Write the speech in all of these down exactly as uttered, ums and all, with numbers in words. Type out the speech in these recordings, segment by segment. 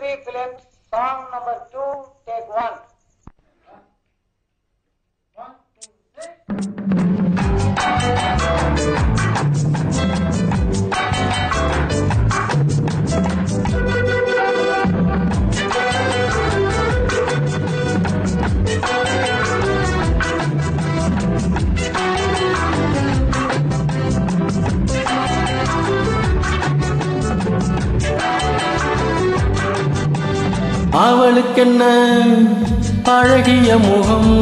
Selfie film, song number two, take one. One, two, அவளுக்கென்ன அழகிய முகம்,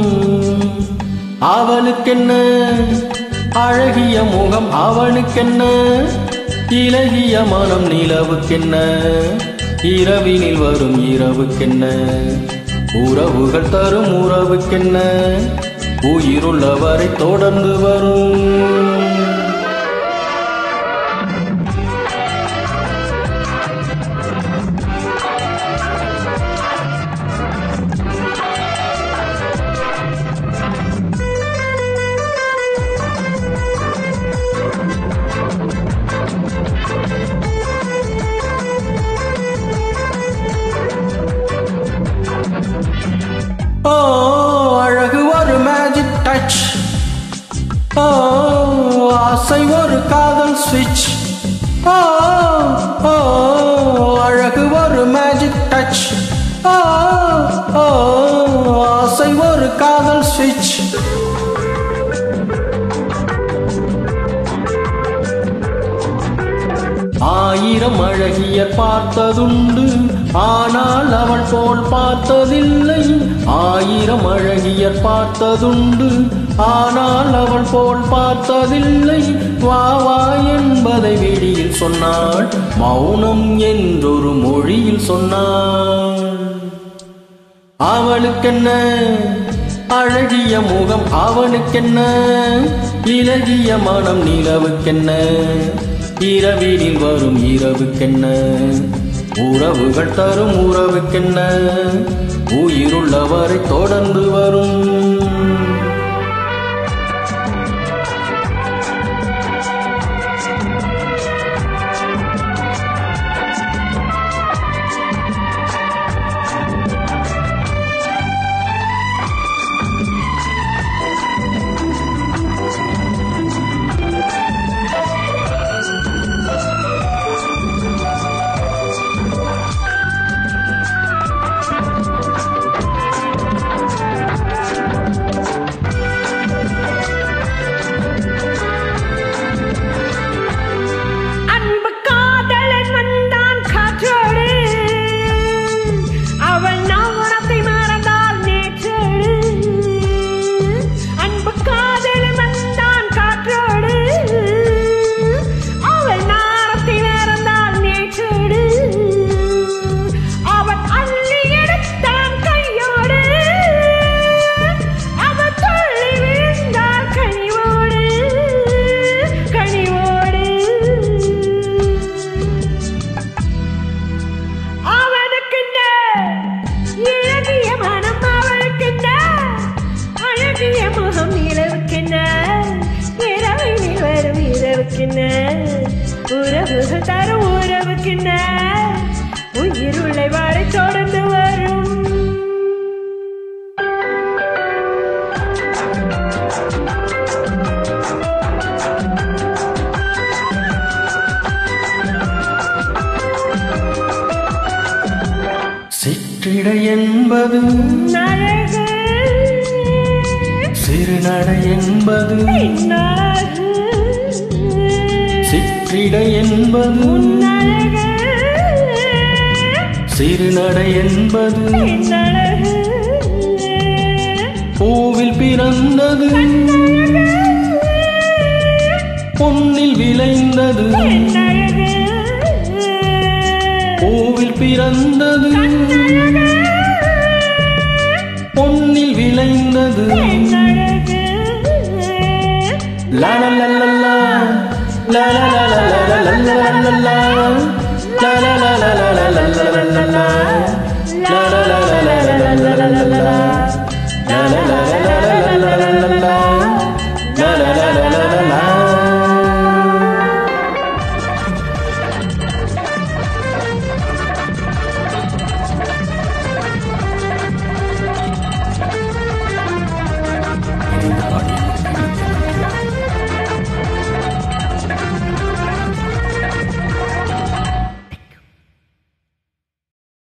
அவளுக்கென்ன அழகிய முகம், அவனுக்கென்ன இலகிய மனம், நிலவுக்கென்ன இரவினில் வரும் இரவுக்கென்ன உறவுகள் தரும் உறவுக்கென்ன உயிருள்ளவரை தொடர்ந்து வரும். ஓ அழகு ஒரு மேஜிக் டச், ஓ ஆசை ஒரு காதல் ஸ்விட்ச், ஓ ஓ அழகு ஒரு மேஜிக் டச், ஓ ஓ ஆசை ஒரு காதல் ஸ்விட்ச். ஆயிரம் அழகியர் பார்த்ததுண்டு, ஆனால் அவள் போல் பார்த்ததில்லை. ஆயிரம் அழகியர் பார்த்ததுண்டு, ஆனால் அவள் போல் பார்த்ததில்லை. வா வா என்பதை வெளியில் சொன்னாள், மௌனம் என்றொரு மொழியில் சொன்னாள். அவளுக்கென்ன அழகிய முகம், அவனுக்கென்ன இலகிய மனம், நிலவுக்கென்ன இரவினில் வரும் இரவுக்கென்ன உறவுகள் தரும் உறவுக்கென்ன உயிருள்ளவரை தொடர்ந்து வரும். உறவுகள் தரும் உறவுக்கென்ன உயிருள்ளை வாழை தொடர்ந்து வரும். சிற்றிடை என்பது அழகு, சிறுநடை என்பது சிற்றிடை என்பது அழகு, சிறுநடை என்பது பூவில் பிறந்தது பொன்னில் விளைந்தது, பூவில் பிறந்தது பொன்னில் விளைந்தது. லா லா லா லா லா லா